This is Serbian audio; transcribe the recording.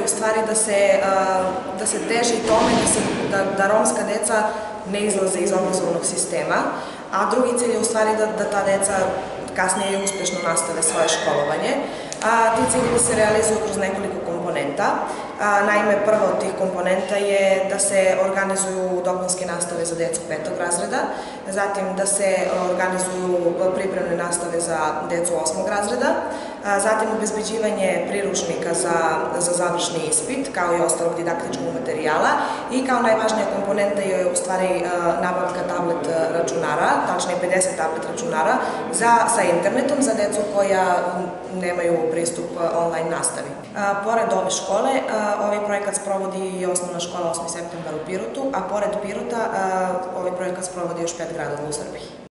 u stvari da se teži tome da romska deca ne izlaze iz obrazovnog sistema, a drugi cilj je u stvari da ta deca kasnije i uspešno nastave svoje školovanje. Ti ciljevi se realizuju kroz nekoliko komponenta. Naime, prva od tih komponenta je da se organizuju dopunske nastave za decu 5. razreda, zatim da se organizuju pripremne nastave za decu 8. razreda, zatim obezbeđivanje priručnika za završni ispit, kao i ostalog didaktičkog materijala i kao najvažnija komponenta je u stvari nabavka tablet računara, tačnije 50 tablet računara sa internetom za decu koja nemaju pristup online nastavi. Pored ove škole, ovaj projekat sprovodi i osnovna škola 8. septembar u Pirotu, a pored Pirota ovaj projekat sprovodi još 5 gradova u Srbiji.